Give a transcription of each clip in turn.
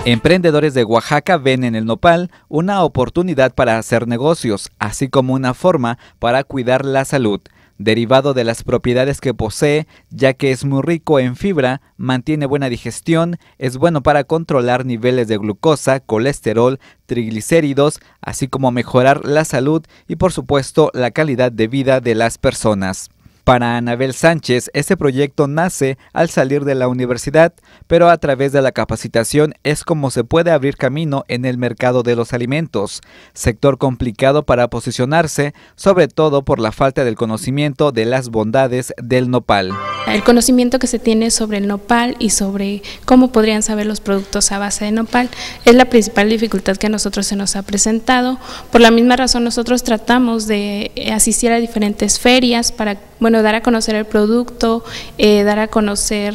Emprendedores de Oaxaca ven en el nopal una oportunidad para hacer negocios, así como una forma para cuidar la salud, derivado de las propiedades que posee, ya que es muy rico en fibra, mantiene buena digestión, es bueno para controlar niveles de glucosa, colesterol, triglicéridos, así como mejorar la salud y por supuesto la calidad de vida de las personas. Para Anabel Sánchez, este proyecto nace al salir de la universidad, pero a través de la capacitación es como se puede abrir camino en el mercado de los alimentos, sector complicado para posicionarse, sobre todo por la falta del conocimiento de las bondades del nopal. El conocimiento que se tiene sobre el nopal y sobre cómo podrían saber los productos a base de nopal es la principal dificultad que a nosotros se nos ha presentado. Por la misma razón nosotros tratamos de asistir a diferentes ferias para dar a conocer el producto, dar a conocer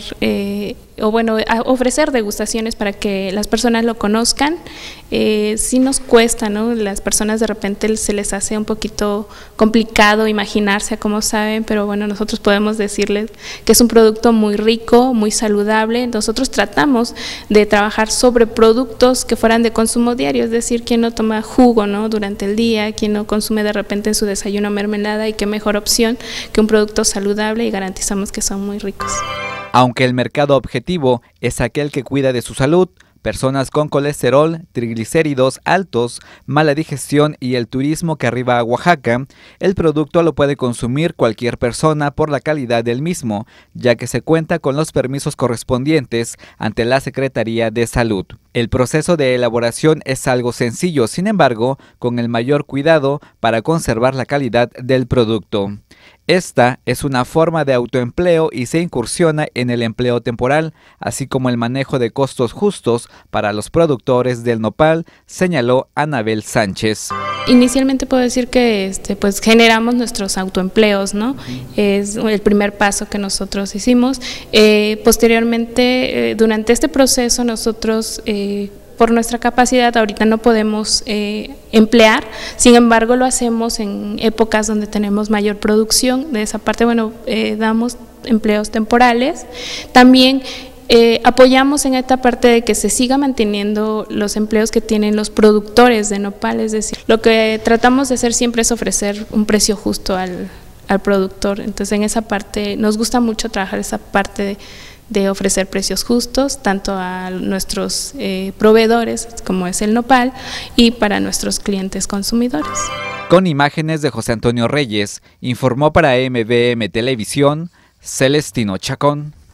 ofrecer degustaciones para que las personas lo conozcan. Sí nos cuesta, ¿no? Las personas de repente se les hace un poquito complicado imaginarse a cómo saben, pero bueno, nosotros podemos decirles que es un producto muy rico, muy saludable. Nosotros tratamos de trabajar sobre productos que fueran de consumo diario, es decir, quien no toma jugo, ¿no? Durante el día, quien no consume de repente en su desayuno mermelada, y qué mejor opción que un producto saludable, y garantizamos que son muy ricos. Aunque el mercado objetivo es aquel que cuida de su salud, personas con colesterol, triglicéridos altos, mala digestión y el turismo que arriba a Oaxaca, el producto lo puede consumir cualquier persona por la calidad del mismo, ya que se cuenta con los permisos correspondientes ante la Secretaría de Salud. El proceso de elaboración es algo sencillo, sin embargo, con el mayor cuidado para conservar la calidad del producto. Esta es una forma de autoempleo y se incursiona en el empleo temporal, así como el manejo de costos justos para los productores del nopal, señaló Anabel Sánchez. Inicialmente puedo decir que pues generamos nuestros autoempleos, ¿no? Es el primer paso que nosotros hicimos. Posteriormente, durante este proceso nosotros por nuestra capacidad ahorita no podemos emplear, sin embargo lo hacemos en épocas donde tenemos mayor producción. De esa parte, damos empleos temporales. También apoyamos en esta parte de que se siga manteniendo los empleos que tienen los productores de nopal, es decir, lo que tratamos de hacer siempre es ofrecer un precio justo al productor. Entonces en esa parte nos gusta mucho trabajar esa parte de ofrecer precios justos tanto a nuestros proveedores como es el nopal y para nuestros clientes consumidores. Con imágenes de José Antonio Reyes, informó para MVM Televisión Celestino Chacón.